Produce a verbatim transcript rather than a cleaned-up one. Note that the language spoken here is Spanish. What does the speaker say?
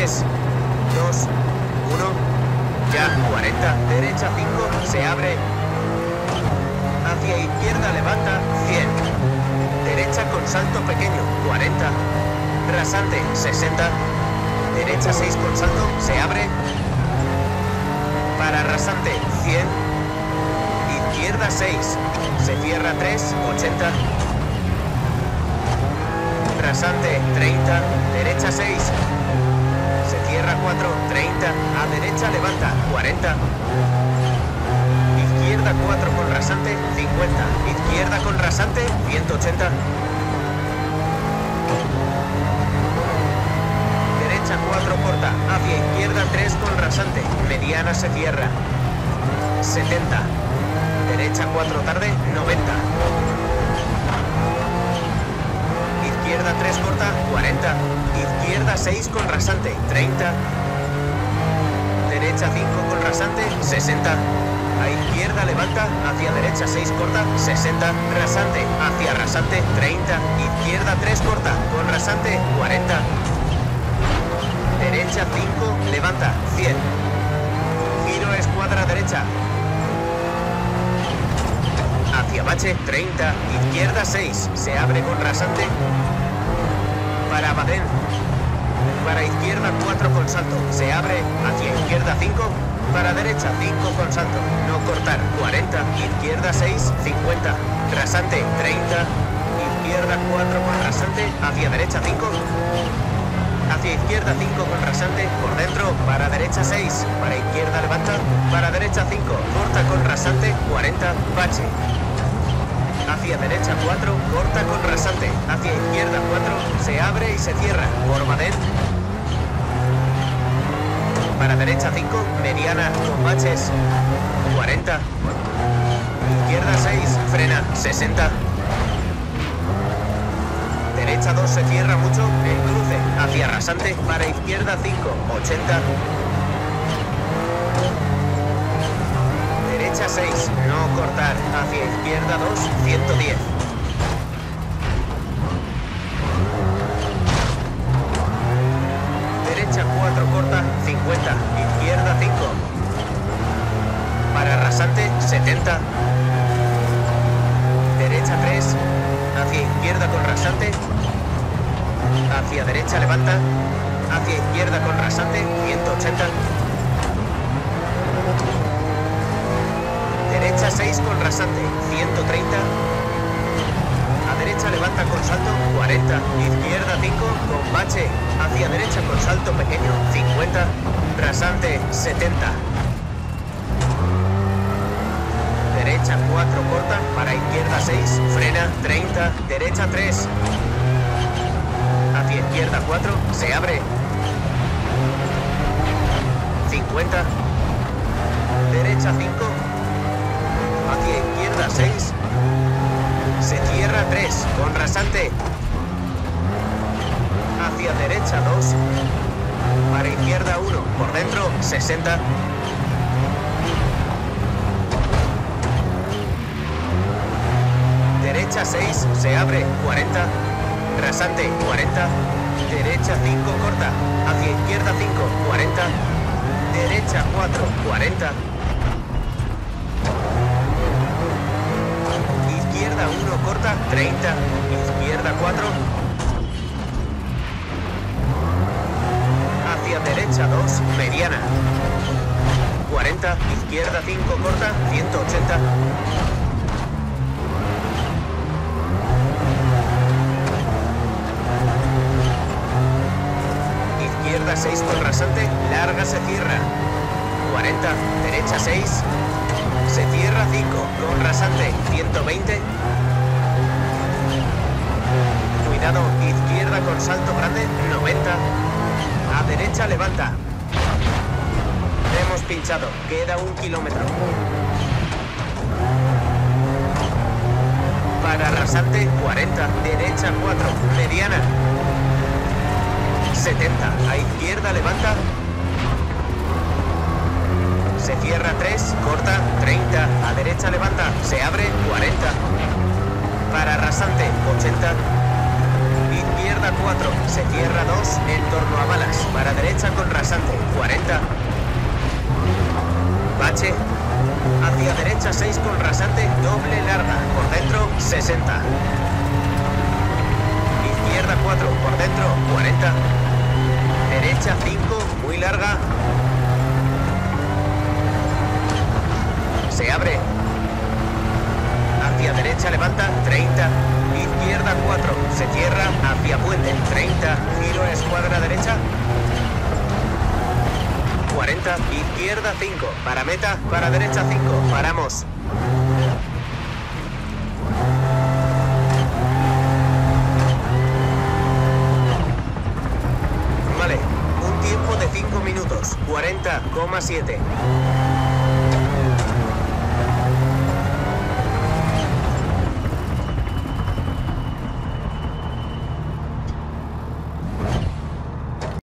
tres, dos, uno, ya, cuarenta, derecha cinco, se abre, hacia izquierda levanta, cien, derecha con salto pequeño, cuarenta, rasante, sesenta, derecha seis con salto, se abre, para rasante, cien, izquierda seis, se cierra tres, ochenta, rasante, treinta, derecha seis, se cierra cuatro, treinta, a derecha levanta, cuarenta, izquierda cuatro con rasante, cincuenta, izquierda con rasante, ciento ochenta, derecha cuatro corta, hacia izquierda tres con rasante, mediana se cierra, setenta, derecha cuatro tarde, noventa, izquierda tres corta, cuarenta, izquierda seis con rasante, treinta, derecha cinco con rasante, sesenta, a izquierda levanta, hacia derecha seis corta, sesenta, rasante, hacia rasante, treinta, izquierda tres corta, con rasante, cuarenta, derecha cinco, levanta, cien, giro escuadra derecha, hacia bache, treinta, izquierda seis, se abre con rasante, para Badén, para izquierda cuatro con salto, se abre, hacia izquierda cinco, para derecha cinco con salto, no cortar, cuarenta, izquierda seis, cincuenta, rasante, treinta, izquierda cuatro con rasante, hacia derecha cinco, hacia izquierda cinco con rasante, por dentro, para derecha seis, para izquierda levanta, para derecha cinco, corta con rasante, cuarenta, bache, hacia derecha cuatro, corta con rasante, hacia izquierda cuatro, se abre y se cierra, por Badén, para derecha cinco, mediana, con baches, cuarenta, izquierda seis, frena, sesenta, derecha dos se cierra mucho, el cruce, hacia rasante, para izquierda cinco, ochenta, derecha seis, no cortar, hacia izquierda dos, ciento diez. Derecha cuatro corta, cincuenta, izquierda cinco. Para rasante, setenta. Derecha tres, hacia izquierda con rasante, hacia derecha levanta, hacia izquierda con rasante, ciento ochenta. Derecha seis con rasante, ciento treinta. A derecha levanta con salto, cuarenta. Izquierda cinco con bache. Hacia derecha con salto pequeño, cincuenta. Rasante, setenta. Derecha cuatro corta, para izquierda seis, frena, treinta. Derecha tres. Hacia izquierda cuatro, se abre. cincuenta. Derecha cinco. Hacia izquierda seis, se cierra tres, con rasante, hacia derecha dos, para izquierda uno, por dentro sesenta, derecha seis, se abre, cuarenta, rasante, cuarenta, derecha cinco, corta, hacia izquierda cinco, cuarenta, derecha cuatro, cuarenta, izquierda uno corta, treinta, izquierda cuatro, hacia derecha dos, mediana, cuarenta, izquierda cinco corta, ciento ochenta, izquierda seis con rasante, larga se cierra, cuarenta, derecha seis, se cierra cinco, con rasante, ciento veinte. Cuidado, izquierda con salto grande, noventa. A derecha levanta. Hemos pinchado, queda un kilómetro. Para rasante, cuarenta. Derecha cuatro, mediana. setenta. A izquierda levanta. Se cierra tres, corta, treinta, a derecha levanta, se abre, cuarenta. Para rasante, ochenta. Izquierda cuatro, se cierra dos, en torno a balas, para derecha con rasante, cuarenta. Bache, hacia derecha seis con rasante, doble larga, por dentro, sesenta. Izquierda cuatro, por dentro, cuarenta. Derecha cinco, muy larga. Se abre. Hacia derecha levanta, treinta. Izquierda cuatro, se cierra, hacia puente, treinta. Giro a escuadra derecha. cuarenta. Izquierda cinco, para meta, para derecha cinco. Paramos. Vale, un tiempo de cinco minutos, cuarenta coma siete.